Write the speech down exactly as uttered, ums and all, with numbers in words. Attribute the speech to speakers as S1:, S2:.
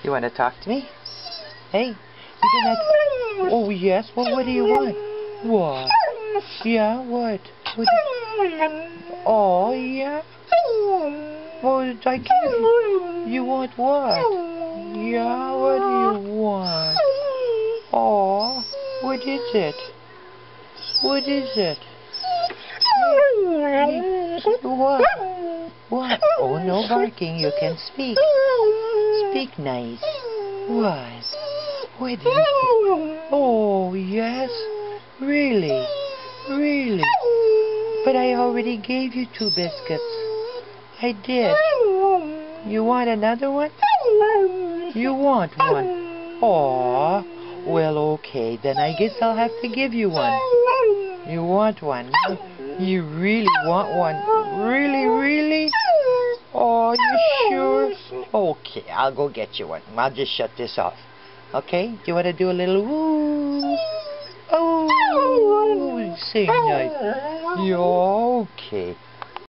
S1: You want to talk to me? Hey, you didn't have... Oh, yes? Well, what do you want? What? Yeah, what? What do... Oh, yeah? Well, I can't... You want what? Yeah, what do you want? Oh, what is it? What is it? What? What? Oh, no barking. You can speak. Speak nice. What? What is it? Oh, yes? Really? Really? But I already gave you two biscuits. I did. You want another one? You want one? Aw. Well, okay. Then I guess I'll have to give you one. You want one? You really want one? Really, really? Oh, you sure? Okay, I'll go get you one. I'll just shut this off. Okay? Do you want to do a little woo? Oh, sing nice. Yeah, okay.